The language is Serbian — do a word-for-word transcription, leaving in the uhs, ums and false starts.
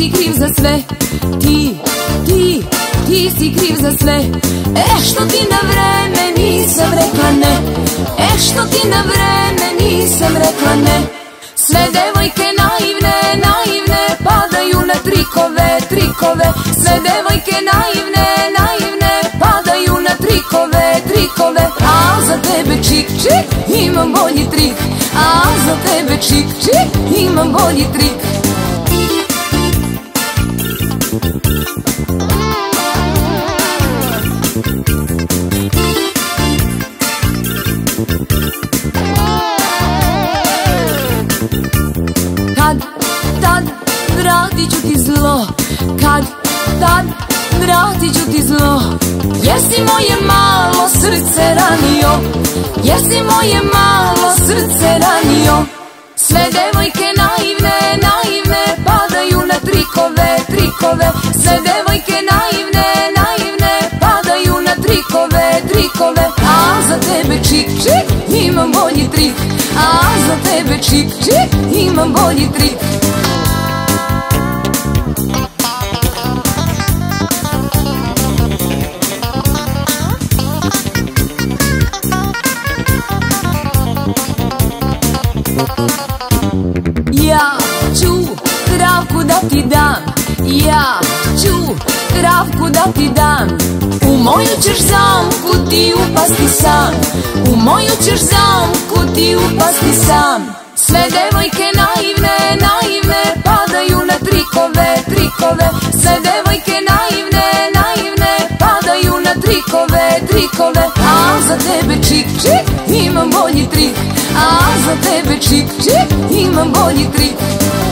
si kriv za sve. Ti, ti, ti si kriv za sve. Eh, što ti na vreme nisam rekla ne. Eh, što ti na vreme nisam rekla ne. Sve devojke naivne, naivne padaju na trikove, trikove. Sve devojke naivne, naivne padaju na trikove, trikove. A za tebe čik, čik, imam bolji trik. A za tebe čik, čik, imam bolji trik. Kad, tad, vratit ću ti zlo. Kad, tad, vratit ću ti zlo. Jesi moje malo srce ranio, jesi moje malo srce ranio. Sve devojke naivne, naivne padaju na trikove, trikove. Sve devojke naivne, naivne padaju na trikove, trikove. A za tebe čik, čik, imam bolji trik. A za tebe čik, čik, imam bolji trik. Ja ću travku da ti dam, ja ću travku da ti dam. U moju ćeš zamku ti upasti sam, u moju ćeš zamku ti upasti sam. Sve devojke naivne, naivne padaju na trikove, trikove. Sve devojke naivne, naivne padaju na trikove, trikove. A za tebe čik, čik, imam bolji trik. A za tebe čik, čik, imam bolji trik.